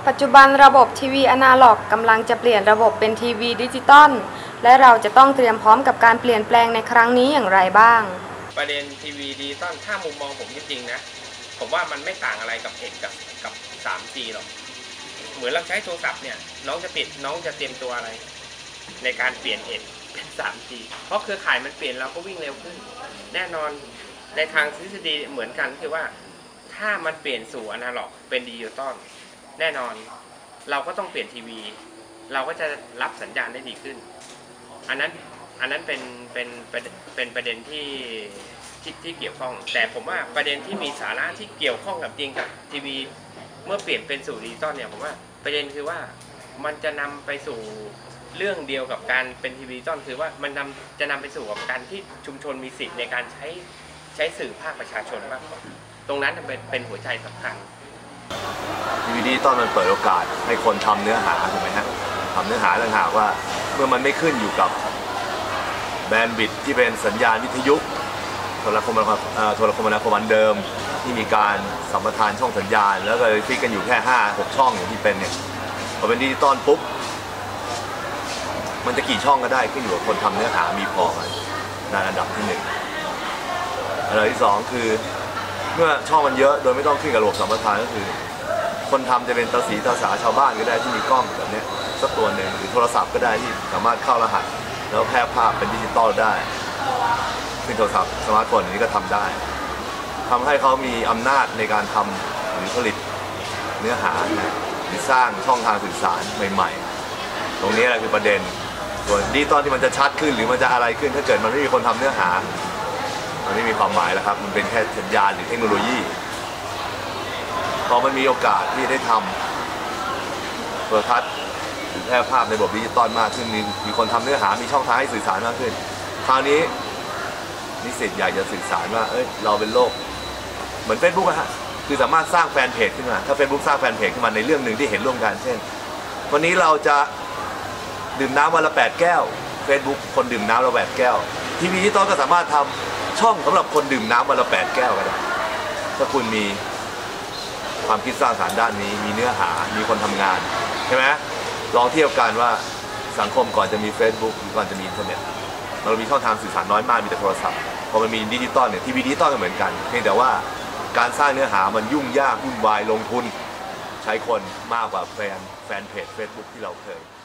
ปัจจุบันระบบทีวีอนาล็อกกำลังจะเปลี่ยนระบบเป็นทีวีดิจิตอลและเราจะต้องเตรียมพร้อมกับการเปลี่ยนแปลงในครั้งนี้อย่างไรบ้างประเด็นทีวีดิจิตอลถ้ามุมมองผมจริงๆนะผมว่ามันไม่ต่างอะไรกับเอ็ดกับ 3G หรอกเหมือนเราใช้โทรศัพท์เนี่ยน้องจะเตรียมตัวอะไรในการเปลี่ยนเอ็ดเป็น 3G เพราะเครือข่ายมันเปลี่ยนเราก็วิ่งเร็วขึ้นแน่นอนในทางทฤษฎีเหมือนกันคือว่าถ้ามันเปลี่ยนสู่อนาล็อกเป็นดิจิตอลแน่นอนเราก็ต้องเปลี่ยนทีวีเราก็จะรับสัญญาณได้ดีขึ้นอันนั้นเป็นประเด็นที่เกี่ยวข้องแต่ผมว่าประเด็นที่มีสาระที่เกี่ยวข้องกับจริงกับทีวีเมื่อเปลี่ยนเป็นสู่ดิจิตอลเนี่ยผมว่าประเด็นคือว่ามันจะนำไปสู่เรื่องเดียวกับการเป็นทีวีดิจิตอลคือว่ามันจะนำไปสู่กับการที่ชุมชนมีสิทธิ์ในการใช้สื่อภาคประชาชนมากกว่าตรงนั้นเป็นหัวใจสำคัญทีวีดิจิตอลมันเปิดโอกาสให้คนทำเนื้อหาถูกไหมฮะทำเนื้อหาต่างหากว่าเมื่อมันไม่ขึ้นอยู่กับแบนด์วิดที่เป็นสัญญาณวิทยุโทรคมนาคมอันเดิมที่มีการสัมปทานช่องสัญญาณแล้วก็ฟิกกันอยู่แค่ 5-6 ช่องอย่างที่เป็นเนี่ยพอเป็นดิจิตอลปุ๊บมันจะกี่ช่องก็ได้ขึ้นอยู่กับคนทำเนื้อหามีพอไหมในอันดับที่1อันดับที่2คือเมื่อช่องมันเยอะโดยไม่ต้องขึ้นกับระบบสัมปทานก็คือคนทำจะเป็นตาสีตาสาชาวบ้านก็ได้ที่มีกล้องแบบนี้สักตัวหนึ่งหรือโทรศัพท์ก็ได้ที่สามารถเข้ารหัสแล้วแพร่ภาพเป็นดิจิตอลได้ซึ่งโทรศัพท์สมาร์ทโฟนนี้ก็ทำได้ทำให้เขามีอำนาจในการทำหรือผลิตเนื้อหาหรือสร้างช่องทางสื่อสารใหม่ๆตรงนี้แหละคือประเด็นส่วนดิจิตอลที่มันจะชัดขึ้นหรือมันจะอะไรขึ้นถ้าเกิดมันไม่มีคนทำเนื้อหามันไม่มีความหมายแล้วครับมันเป็นแค่สัญญาณหรือเทคโนโลยีพอมันมีโอกาสที่ได้ทำโทรทัศน์หรือแพร่ภาพในระบบดิจิตอลมากขึ้นมีคนทำเนื้อหามีช่องทางให้สื่อสารมากขึ้นคราวนี้นิสิตอยากจะสื่อสารว่าเราเป็นโลกเหมือน Facebook อะฮะคือสามารถสร้างแฟนเพจขึ้นมาถ้า Facebook สร้างแฟนเพจขึ้นมาในเรื่องหนึ่งที่เห็นร่วมกันเช่นวันนี้เราจะดื่มน้ำวันละ8 แก้ว Facebook คนดื่มน้ำละ8 แก้วทีวีดิจิตอลก็สามารถทำช่องสำหรับคนดื่มน้ำวันละ8 แก้วก็ได้ถ้าคุณมีความคิดสร้างสรรค์ด้านนี้มีเนื้อหามีคนทำงานใช่ไหมลองเทียบกันว่าสังคมก่อนจะมี Facebook หรือก่อนจะมีอินเทอร์เน็ตเรามีช่องทางสื่อสารน้อยมากมีแต่โทรศัพท์พอมันมีดิจิตอลเนี่ยทีวีดิจิตอลก็เหมือนกันเพียงแต่ว่าการสร้างเนื้อหามันยุ่งยากวุ่นวายลงทุนใช้คนมากกว่าแฟนเพจ Facebook ที่เราเคย